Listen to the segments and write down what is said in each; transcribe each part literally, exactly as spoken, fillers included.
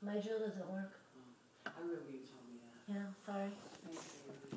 My drill doesn't work. Oh, I remember you told me that. Yeah, sorry. Thank you.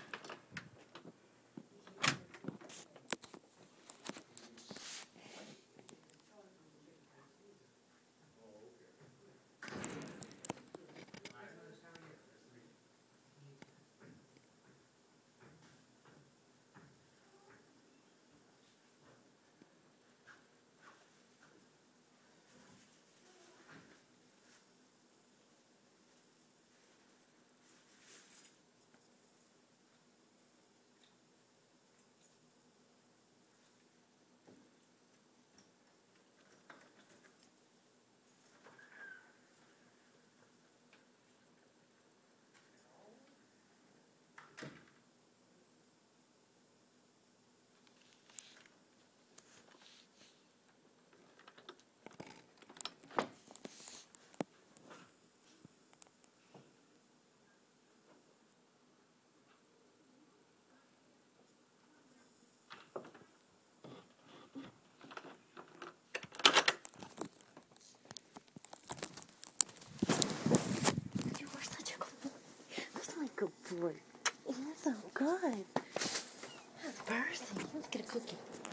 You were such a good boy. That's not a good boy. You're so good. That's Percy. Let's get a cookie.